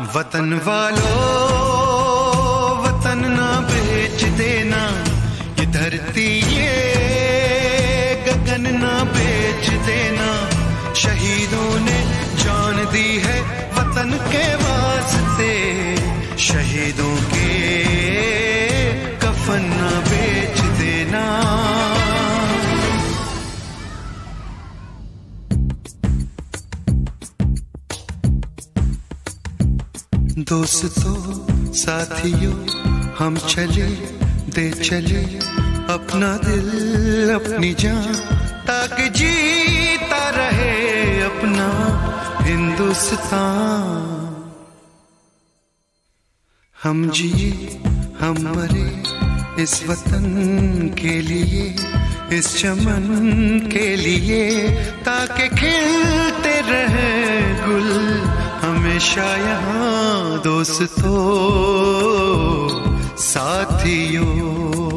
वतन वालों वतन ना बेच देना, ये धरती ये गगन ना बेच देना। शहीदों ने जान दी है वतन के वास्ते, शहीदों के कफन ना बेच देना। दोस्तों साथियों हम चले दे चले अपना दिल अपनी जान, ताकि जीता रहे अपना हिंदुस्तान। हम जिए हम मरे इस वतन के लिए, इस चमन के लिए, ताकि खिलते रहे गुल हमेशा यहाँ। दोस्तों साथियों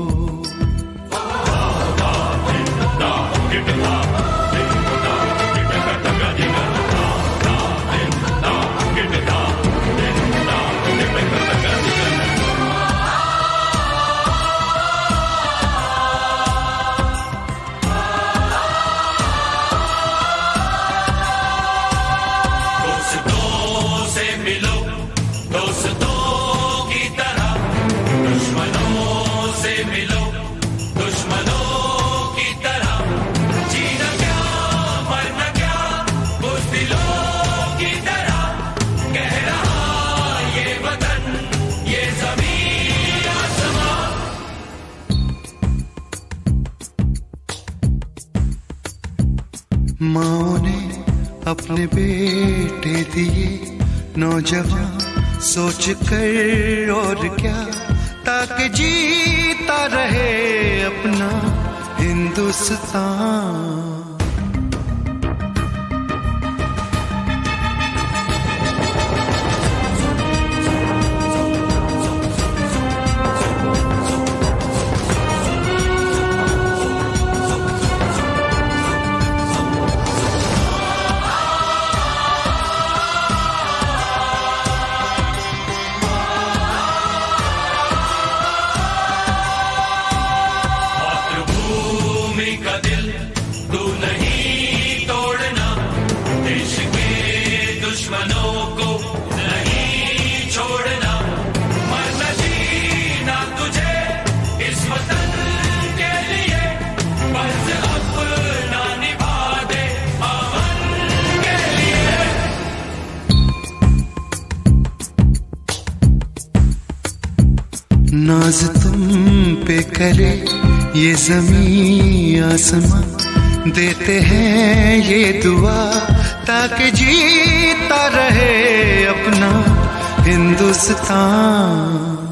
माँओं ने अपने बेटे दिए नौजवान सोच कर और क्या, ताकि जीता रहे अपना हिंदुस्तान। का दिल तू नहीं तोड़ना, देश के दुश्मनों को नहीं छोड़ना। मरना जीना तुझे इस वतन के लिए, फर्ज अपना निभा दे अमन के लिए। नाज तुम पे करे ये ज़मीं आसमां, देते हैं ये दुआ ताकि जीता रहे अपना हिंदुस्तान।